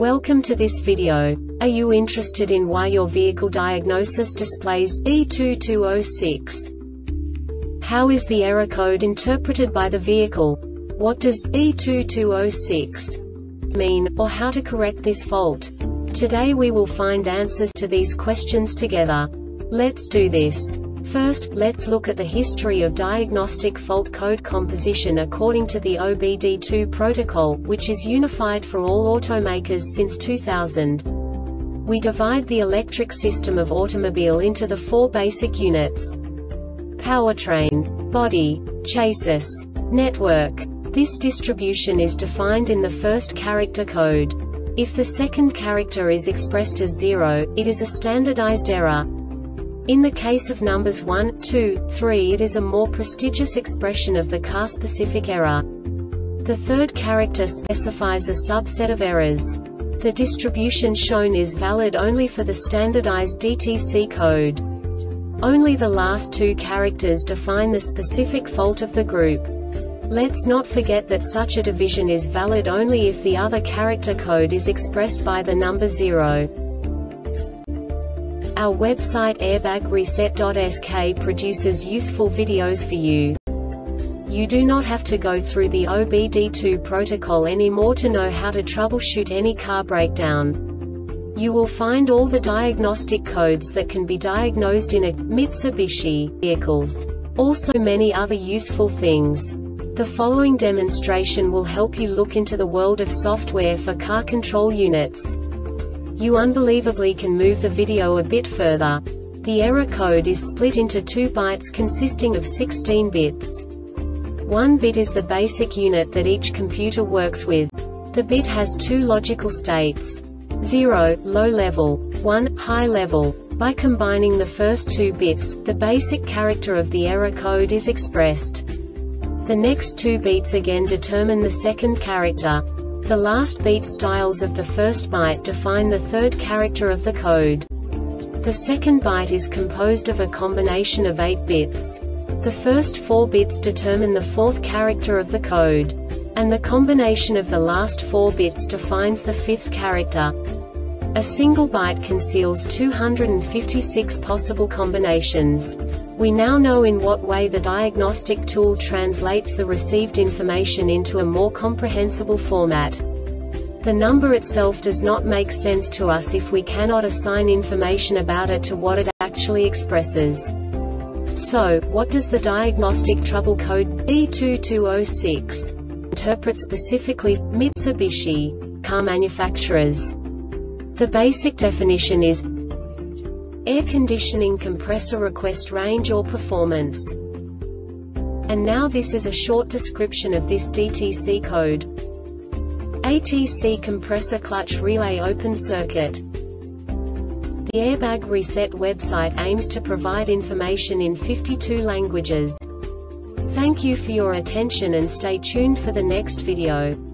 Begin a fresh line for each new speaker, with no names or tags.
Welcome to this video. Are you interested in why your vehicle diagnosis displays B2206? How is the error code interpreted by the vehicle? What does B2206 mean, or how to correct this fault? Today we will find answers to these questions together. Let's do this. First, let's look at the history of diagnostic fault code composition according to the OBD2 protocol, which is unified for all automakers since 2000. We divide the electric system of automobile into the four basic units: powertrain, body, chassis, network. This distribution is defined in the first character code. If the second character is expressed as 0, it is a standardized error. In the case of numbers 1, 2, 3, it is a more prestigious expression of the car-specific error. The third character specifies a subset of errors. The distribution shown is valid only for the standardized DTC code. Only the last two characters define the specific fault of the group. Let's not forget that such a division is valid only if the other character code is expressed by the number 0. Our website airbagreset.sk produces useful videos for you. You do not have to go through the OBD2 protocol anymore to know how to troubleshoot any car breakdown. You will find all the diagnostic codes that can be diagnosed in a Mitsubishi vehicles. Also many other useful things. The following demonstration will help you look into the world of software for car control units. You unbelievably can move the video a bit further. The error code is split into 2 bytes consisting of 16 bits. 1 bit is the basic unit that each computer works with. The bit has 2 logical states: 0, low level, 1, high level. By combining the first 2 bits, the basic character of the error code is expressed. The next 2 beats again determine the second character. The last beat styles of the first byte define the third character of the code. The second byte is composed of a combination of 8 bits. The first 4 bits determine the fourth character of the code. And the combination of the last 4 bits defines the fifth character. A single byte conceals 256 possible combinations. We now know in what way the diagnostic tool translates the received information into a more comprehensible format. The number itself does not make sense to us if we cannot assign information about it to what it actually expresses. So, what does the diagnostic trouble code B2206 interpret specifically for Mitsubishi car manufacturers? The basic definition is air conditioning compressor request range or performance. And now this is a short description of this DTC code. ATC compressor clutch relay open circuit. The Airbag Reset website aims to provide information in 52 languages. Thank you for your attention and stay tuned for the next video.